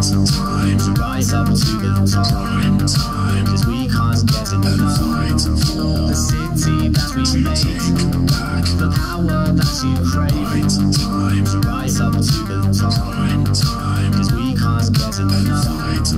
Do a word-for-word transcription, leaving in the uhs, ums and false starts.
time to rise up to the top. Time, cause we can't get enough. The city that we made, the power that you crave. Time to rise up to the top. Time, cause we can't get enough.